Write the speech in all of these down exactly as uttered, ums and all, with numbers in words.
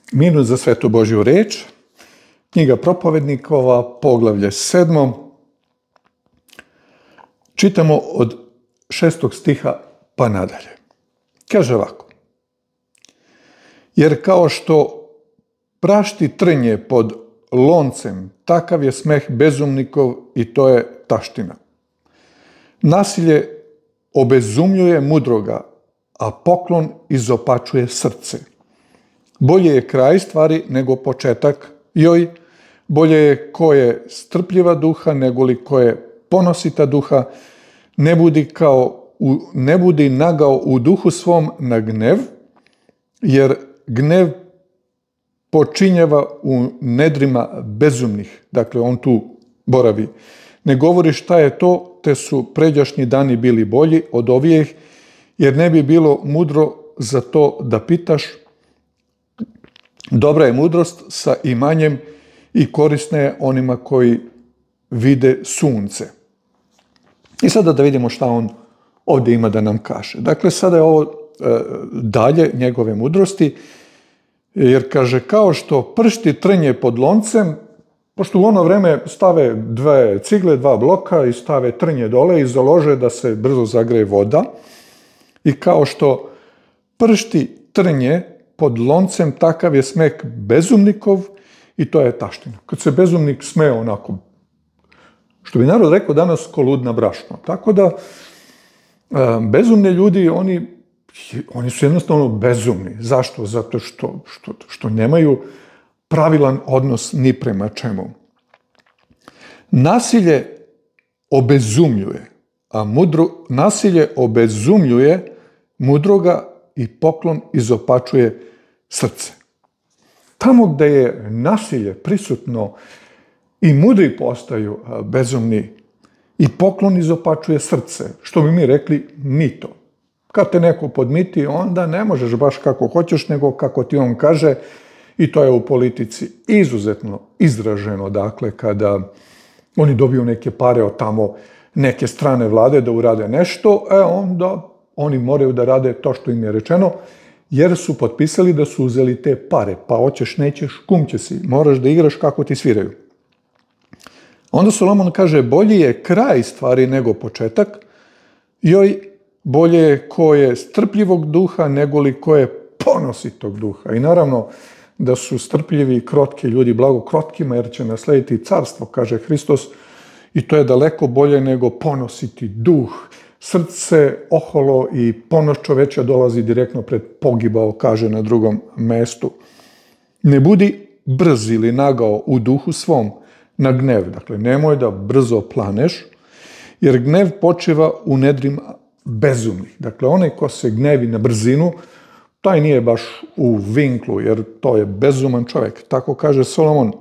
Minut za svetu Božju reč, knjiga Propovednikova, poglavlje sedmo. Čitamo od šestog stiha pa nadalje. Kaže ovako. Jer kao što prašti trnje pod loncem, takav je smeh bezumnikov i to je taština. Nasilje obezumljuje mudroga, a poklon izopačuje srce. Bolje je kraj stvari nego početak joj, bolje je ko je strpljiva duha nego li ko je ponosita duha, ne budi, kao u, ne budi nagao u duhu svom na gnev, jer gnev počinjava u nedrima bezumnih. Dakle, on tu boravi. Ne govori šta je to, te su pređašnji dani bili bolji od ovijeh, jer ne bi bilo mudro za to da pitaš. Dobra je mudrost sa imanjem i korisna je onima koji vide sunce. I sada da vidimo šta on ovdje ima da nam kaže. Dakle, sada je ovo e, dalje njegove mudrosti, jer kaže kao što pršti trnje pod loncem, pošto u ono vreme stave dve cigle, dva bloka i stave trnje dole i založe da se brzo zagreje voda. I kao što pršti trnje pod loncem, takav je smeh bezumnikov i to je taština. Kad se bezumnik smeje onako, što bi narod rekao danas, ko lud na brašno. Tako da, bezumni ljudi, oni, oni su jednostavno bezumni. Zašto? Zato što, što, što nemaju pravilan odnos ni prema čemu. Nasilje obezumljuje, a mudro, nasilje obezumljuje mudroga i poklon izopačuje srce. Tamo gdje je nasilje prisutno, i mudri postaju bezumni i poklon izopačuje srce. Što bi mi rekli, mito. Kad te neko podmiti, onda ne možeš baš kako hoćeš, nego kako ti on kaže, i to je u politici izuzetno izraženo. Dakle, kada oni dobiju neke pare od tamo neke strane vlade da urade nešto, e onda oni moraju da rade to što im je rečeno, jer su potpisali da su uzeli te pare. Pa hoćeš, nećeš, kum će si. Moraš da igraš kako ti sviraju. Onda Solomon kaže, bolji je kraj stvari nego početak, joj, bolje je ko je strpljivog duha nego li ko je ponositog duha. I naravno da su strpljivi i krotki ljudi blago krotkima, jer će naslediti carstvo, kaže Hristos, i to je daleko bolje nego ponositi duh. Srce oholo i ponos čovečja dolazi direktno pred pogibao, kaže na drugom mestu. Ne budi brz ili nagao u duhu svom na gnev. Dakle, nemoj da brzo planeš, jer gnev počiva u nedrima bezumnih. Dakle, onaj ko se gnevi na brzinu, taj nije baš u vinklu, jer to je bezuman čovjek. Tako kaže Solomon.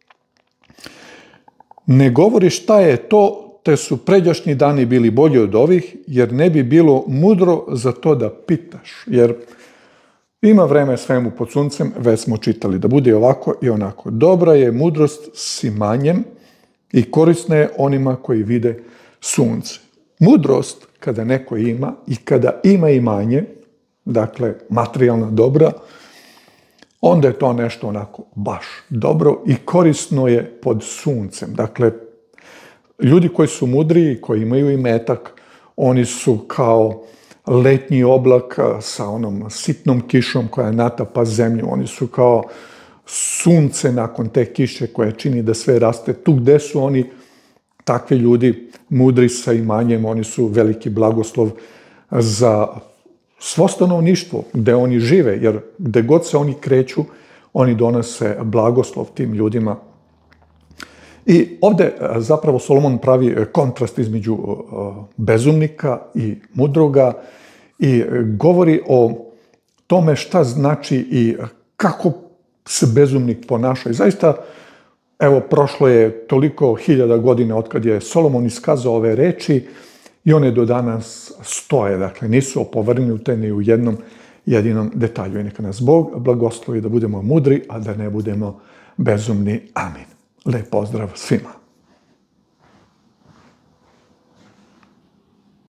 Ne govori šta je to, te su pređašnji dani bili bolji od ovih, jer ne bi bilo mudro za to da pitaš. Jer ima vreme svemu pod suncem, već smo čitali, da bude ovako i onako. Dobra je mudrost s imanjem i korisna je onima koji vide sunce. Mudrost, kada neko ima i kada ima imanje, dakle materijalna dobra, onda je to nešto onako baš dobro i korisno je pod suncem. Dakle, ljudi koji su mudri, koji imaju imetak, oni su kao letnji oblak sa onom sitnom kišom koja natapa zemlju. Oni su kao sunce nakon te kiše koja čini da sve raste. Tu gde su oni, takvi ljudi, mudri sa imanjem, oni su veliki blagoslov za svo stanovništvo gde oni žive, jer gde god se oni kreću, oni donose blagoslov tim ljudima. I ovdje zapravo Solomon pravi kontrast između bezumnika i mudroga i govori o tome šta znači i kako se bezumnik ponaša. I zaista, evo, prošlo je toliko hiljada godina od kad je Solomon iskazao ove reči i one do danas stoje. Dakle, nisu opovrgnute ni u jednom jedinom detalju. I neka nas Bog blagoslovi da budemo mudri, a da ne budemo bezumni. Amin. Lep pozdrav svima.